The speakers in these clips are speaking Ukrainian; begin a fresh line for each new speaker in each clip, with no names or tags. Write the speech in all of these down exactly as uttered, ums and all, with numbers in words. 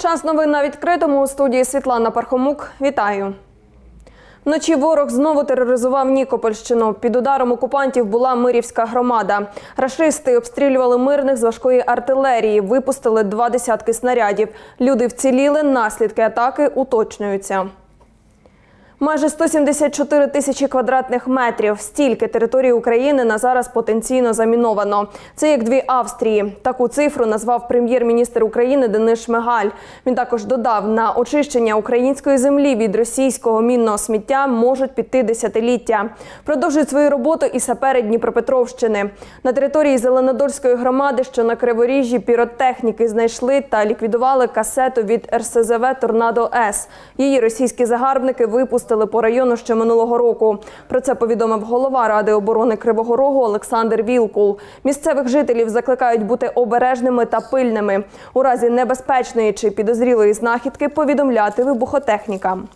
Час новин на відкритому. У студії Світлана Пархомук. Вітаю. Вночі ворог знову тероризував Нікопольщину. Під ударом окупантів була Мирівська громада. Рашисти обстрілювали мирних з важкої артилерії, випустили два десятки снарядів. Люди вціліли, наслідки атаки уточнюються. Майже сто сімдесят чотири тисячі квадратних метрів. Стільки території України на зараз потенційно заміновано. Це як дві Австрії. Таку цифру назвав прем'єр-міністр України Денис Шмигаль. Він також додав, на очищення української землі від російського мінного сміття можуть піти десятиліття. Продовжують свою роботу і сапери Дніпропетровщини. На території Зеленодольської громади, що на Криворіжжі, піротехніки знайшли та ліквідували касету від ер ес зе ве «Торнадо-С». Її російські загарбники випустили по району ще минулого року. Про це повідомив голова Ради оборони Кривого Рогу Олександр Вілкул. Місцевих жителів закликають бути обережними та пильними. У разі небезпечної чи підозрілої знахідки повідомляти вибухотехнікам.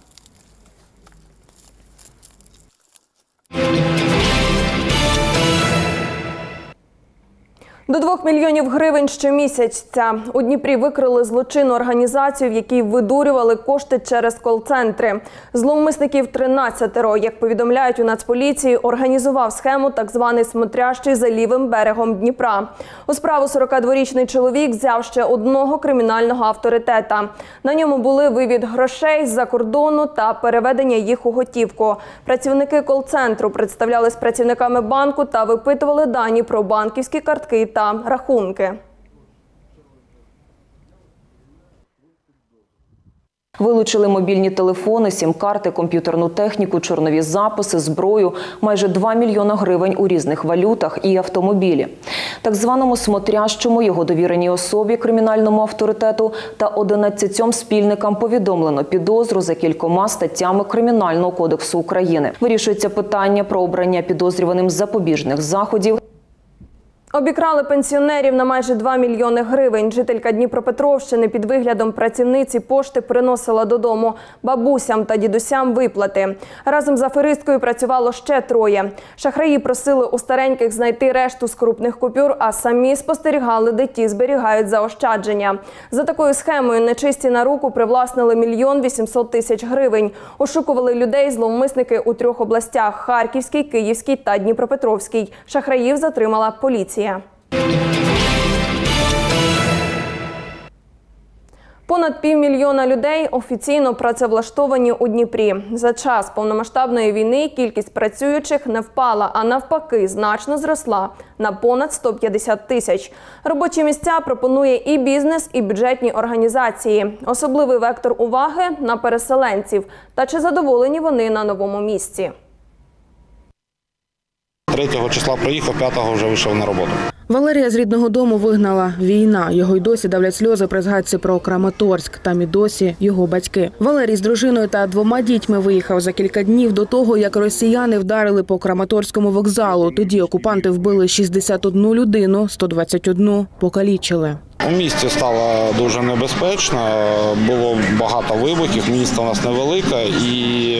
До двох мільйонів гривень щомісяця. У Дніпрі викрили злочинну організацію, в якій видурювали кошти через кол-центри. Зловмисників тринадцятеро. Як повідомляють у Нацполіції, організував схему так званий смотрящий за лівим берегом Дніпра. У справу сорокадворічний чоловік взяв ще одного кримінального авторитета. На ньому були вивід грошей з-за кордону та переведення їх у готівку. Працівники кол-центру представлялись працівниками банку та випитували дані про банківські картки та та рахунки.
Вилучили мобільні телефони, сім-карти, комп'ютерну техніку, чорнові записи, зброю, майже два мільйона гривень у різних валютах і автомобілі. Так званому смотрящому, його довіреній особі, кримінальному авторитету та одинадцятьом спільникам повідомлено підозру за кількома статтями Кримінального кодексу України. Вирішується питання про обрання підозрюваним запобіжних заходів.
Обікрали пенсіонерів на майже два мільйони гривень. Жителька Дніпропетровщини під виглядом працівниці пошти приносила додому бабусям та дідусям виплати. Разом з аферисткою працювало ще троє. Шахраї просили у стареньких знайти решту з крупних купюр, а самі спостерігали, де ті зберігають заощадження. За такою схемою нечисті на руку привласнили мільйон вісімсот тисяч гривень. Ошукували людей зловмисники у трьох областях – Харківській, Київській та Дніпропетровській. Шахраїв затримала поліція. Понад півмільйона людей офіційно працевлаштовані у Дніпрі. За час повномасштабної війни кількість працюючих не впала, а навпаки значно зросла на понад сто п'ятдесят тисяч. Робочі місця пропонує і бізнес, і бюджетні організації. Особливий вектор уваги – на переселенців. Та чи задоволені вони на новому місці?
третього числа приїхав, п'ятого вже вийшов на роботу.
Валерія з рідного дому вигнала війна. Його й досі давлять сльози при згадці про Краматорськ. Там і досі його батьки. Валерій з дружиною та двома дітьми виїхав за кілька днів до того, як росіяни вдарили по Краматорському вокзалу. Тоді окупанти вбили шістдесят одну людину, сто двадцять одну покалічили.
У місті стало дуже небезпечно, було багато вибухів, місто у нас невелике і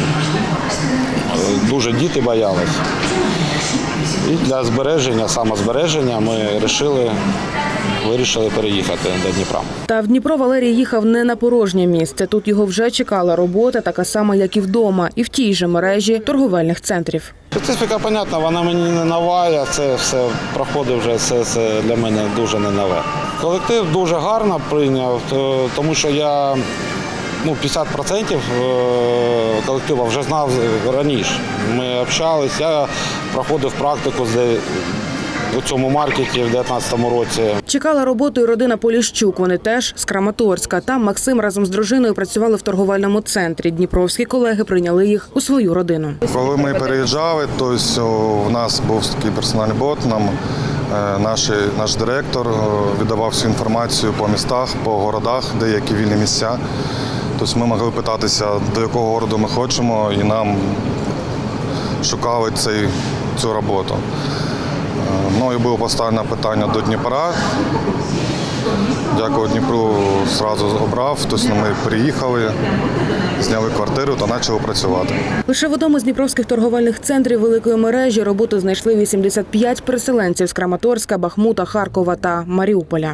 дуже діти боялись. І для збереження, самозбереження ми вирішили, вирішили переїхати до Дніпра.
Та в Дніпро Валерій їхав не на порожнє місце. Тут його вже чекала робота, така сама, як і вдома, і в тій же мережі торговельних центрів.
Специфіка, понятна, вона мені не нова, це все проходить вже, це, це для мене дуже не нове. Колектив дуже гарно прийняв, тому що я ну, п'ятдесят відсотків колективу вже знав раніше. Ми общалися, я проходив практику у цьому маркеті в дев'ятнадцятому році.
Чекала роботу і родина Поліщук. Вони теж з Краматорська. Там Максим разом з дружиною працювали в торговельному центрі. Дніпровські колеги прийняли їх у свою родину.
Коли ми переїжджали, то у нас був такий персональний бот. Нам наш, наш директор віддавав всю інформацію по містах, по городах, де які вільні місця. Тобто ми могли питатися, до якого городу ми хочемо, і нам шукали цей, цю роботу. Мною було поставлено питання до Дніпра. Дякую Дніпру, одразу обрав. Тобто ми приїхали, зняли квартиру та почали працювати.
Лише в одному з дніпровських торговельних центрів великої мережі роботу знайшли вісімдесят п'ять переселенців з Краматорська, Бахмута, Харкова та Маріуполя.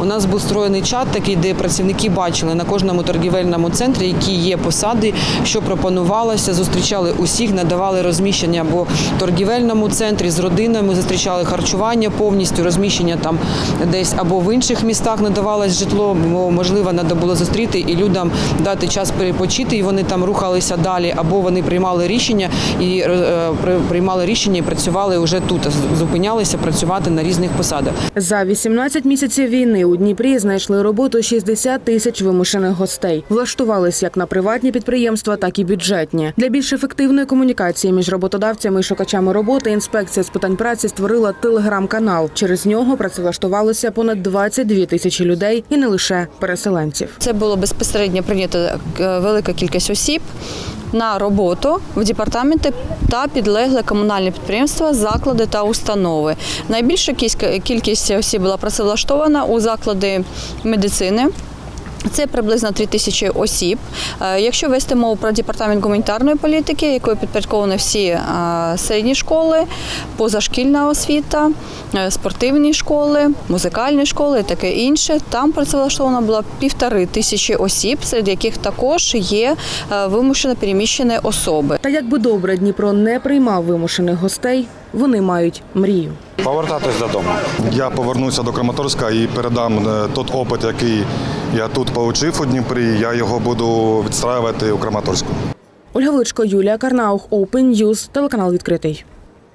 У нас був створений чат такий, де працівники бачили на кожному торгівельному центрі, які є посади, що пропонувалося, зустрічали усіх, надавали розміщення або в торгівельному центрі з родинами, зустрічали харчування повністю, розміщення там десь або в інших містах надавалось житло, бо, можливо, треба було зустріти і людям дати час перепочити, і вони там рухалися далі, або вони приймали рішення і е, приймали рішення і працювали вже тут, зупинялися працювати на різних посадах.
За вісімнадцять місяців війни у Дніпрі знайшли роботу шістдесят тисяч вимушених гостей. Влаштувались як на приватні підприємства, так і бюджетні. Для більш ефективної комунікації між роботодавцями і шукачами роботи інспекція з питань праці створила телеграм-канал. Через нього працевлаштувалося понад двадцять дві тисячі людей і не лише переселенців.
Це було безпосередньо прийнято велика кількість осіб на роботу в департаменти та підлеглі комунальні підприємства, заклади та установи. Найбільша кількість осіб була працевлаштована у заклади медицини. Це приблизно три тисячі осіб. Якщо вести мову про департамент гуманітарної політики, якою підпорядковані всі середні школи, позашкільна освіта, спортивні школи, музикальні школи і таке інше, там працевлаштовано було півтори тисячі осіб, серед яких також є вимушено переміщені особи.
Та як би добре Дніпро не приймав вимушених гостей, вони мають мрію.
Повертатись додому.
Я повернуся до Краматорська і передам той опит, який я тут отримав у Дніпрі, я його буду відстраювати у Краматорську.
Ольга Величко, Юлія Карнаух, Open News, телеканал «Відкритий».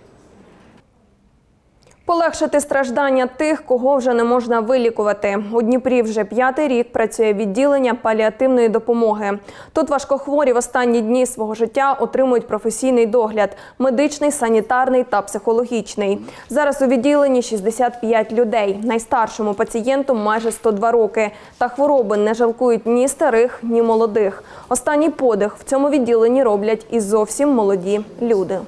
Полегшити страждання тих, кого вже не можна вилікувати. У Дніпрі вже п'ятий рік працює відділення паліативної допомоги. Тут важкохворі в останні дні свого життя отримують професійний догляд – медичний, санітарний та психологічний. Зараз у відділенні шістдесят п'ять людей. Найстаршому пацієнту майже сто два роки. Та хвороби не жалкують ні старих, ні молодих. Останній подих в цьому відділенні роблять і зовсім молоді люди.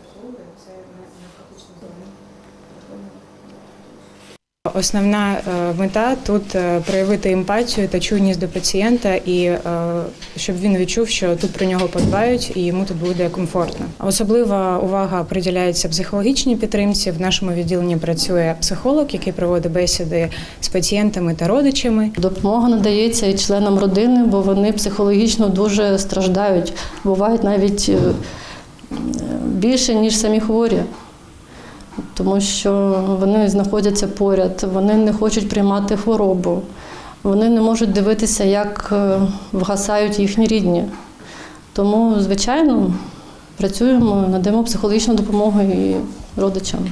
Основна мета тут проявити емпатію та чуйність до пацієнта і щоб він відчув, що тут про нього подбають і йому тут буде комфортно. Особлива увага приділяється психологічній підтримці. В нашому відділенні працює психолог, який проводить бесіди з пацієнтами та родичами.
Допомога надається і членам родини, бо вони психологічно дуже страждають. Бувають навіть більше, ніж самі хворі. Тому що вони знаходяться поряд, вони не хочуть приймати хворобу, вони не можуть дивитися, як вгасають їхні рідні. Тому, звичайно, працюємо, надаємо психологічну допомогу і родичам.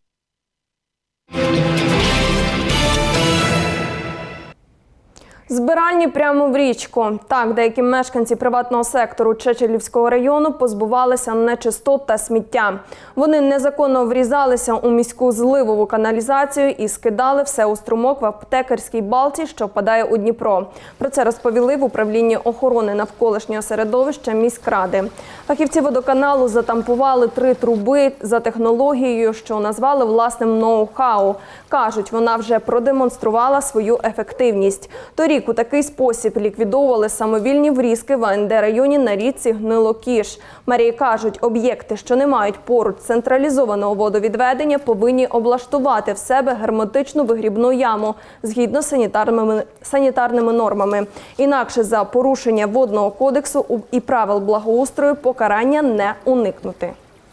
Збиральні прямо в річку. Так, деякі мешканці приватного сектору Чечелівського району позбувалися нечистот та сміття. Вони незаконно врізалися у міську зливову каналізацію і скидали все у струмок в аптекарській балці, що впадає у Дніпро. Про це розповіли в управлінні охорони навколишнього середовища міськради. Фахівці водоканалу затампували три труби за технологією, що назвали власним ноу-хау. Кажуть, вона вже продемонструвала свою ефективність. Торік у такий спосіб ліквідовували самовільні врізки в А Ен Де районі на річці Гнилокіш. Мерії кажуть, об'єкти, що не мають поруч централізованого водовідведення, повинні облаштувати в себе герметичну вигрібну яму згідно з санітарними, санітарними нормами. Інакше за порушення водного кодексу і правил благоустрою покарання не уникнути.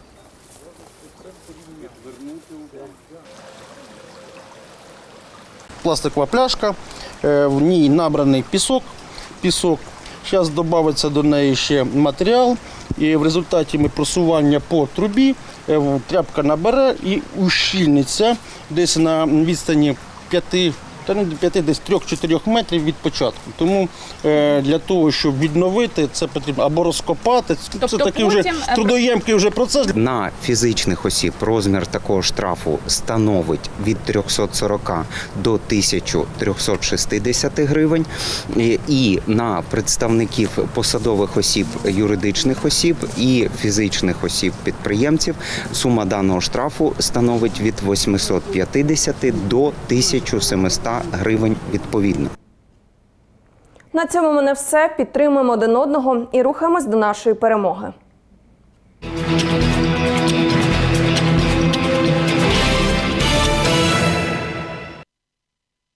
Пластикова пляшка, в ній набраний пісок. Пісок. Зараз додається до неї ще матеріал. І в результаті ми просування по трубі, тряпка набере і ущільниться десь на відстані п'яти, та не п'яти, десь трьох-чотирьох метрів від початку. Тому для того, щоб відновити, це потрібно або розкопати. Тобто це такий вже трудоємкий вже процес.
На фізичних осіб розмір такого штрафу становить від трьохсот сорока до тисячі трьохсот шістдесят гривень. І на представників посадових осіб, юридичних осіб і фізичних осіб-підприємців сума даного штрафу становить від восьмисот п'ятдесят до тисячі сімсот гривень відповідно.
На цьому в мене все. Підтримуємо один одного і рухаємось до нашої перемоги.